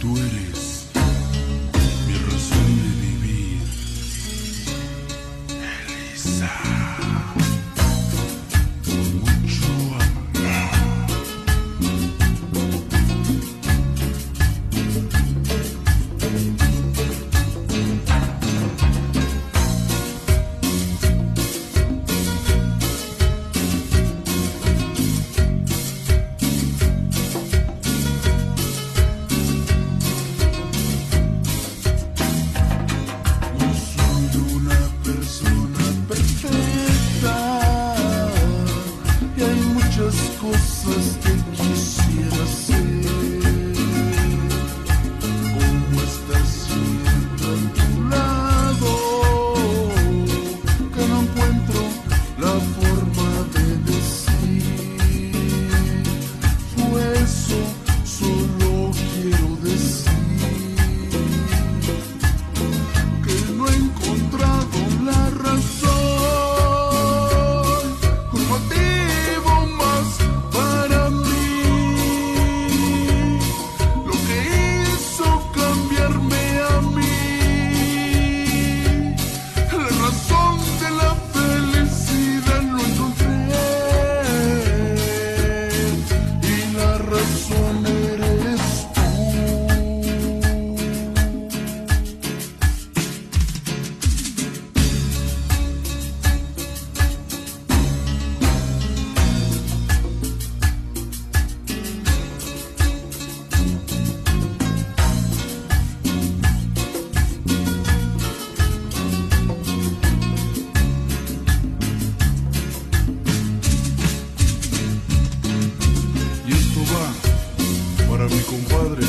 Tú eres mi razón de vivir, Elisa. Con mucho amor. Cosas que quisiera hacer, como estar siempre a tu lado, que no encuentro la forma de decir. Fue eso, solo quiero decir que no he encontrado la razón. Para mi compadre